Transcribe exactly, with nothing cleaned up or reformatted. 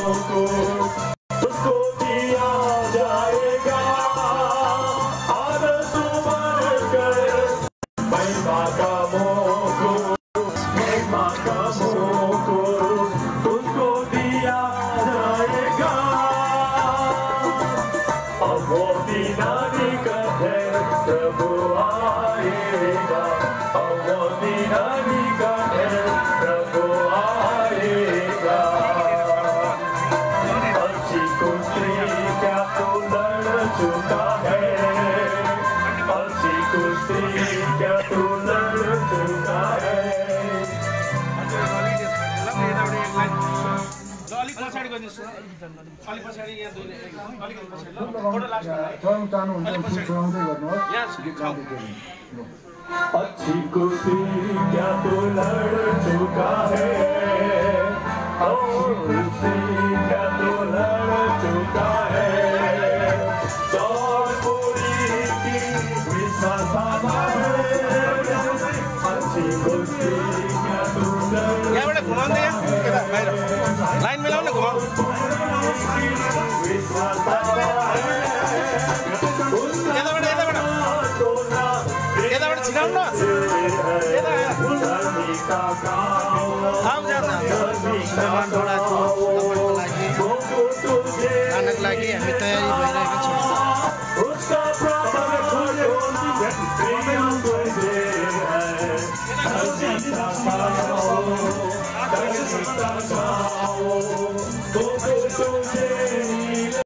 को उसको दिया जाएगा आरज़ू बनकर महिमा का मोह को महिमा का मोह को उसको दिया जाएगा अब वो दीना निकट है प्रभु आएगा अब वो दीना निकट है प्रभु आएगा अच्छी कुश्ती क्या तू लड़ चुका है अच्छी कुश्ती क्या तू लड़ चुका है अलिक पछाडि गर्नुस् अलिक पछाडि यहाँ दुई अलिक पछाडि ल फोटो लास्ट स्वयं चाहनुहुन्छ सुनाउँदै गर्नुहोस् अच्छी कुश्ती क्या तू लड़ चुका है अच्छी कुश्ती क्या तू लड़ चुका है दौड़ पूरी की विश्वास है अच्छी कुश्ती क्या तू लड़ यहाँबाट घुमाउँदै यहाँ बाहिर लाइन मिलाउन घुमाउ यताबाट यताबाट यताबाट छिराउनु न यता आऊ जान्छ